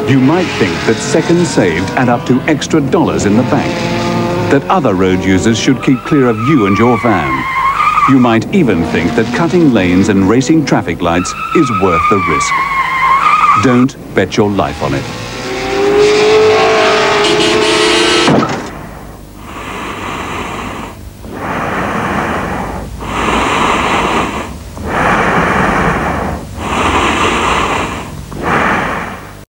You might think that seconds saved add up to extra dollars in the bank, that other road users should keep clear of you and your van. You might even think that cutting lanes and racing traffic lights is worth the risk. Don't bet your life on it.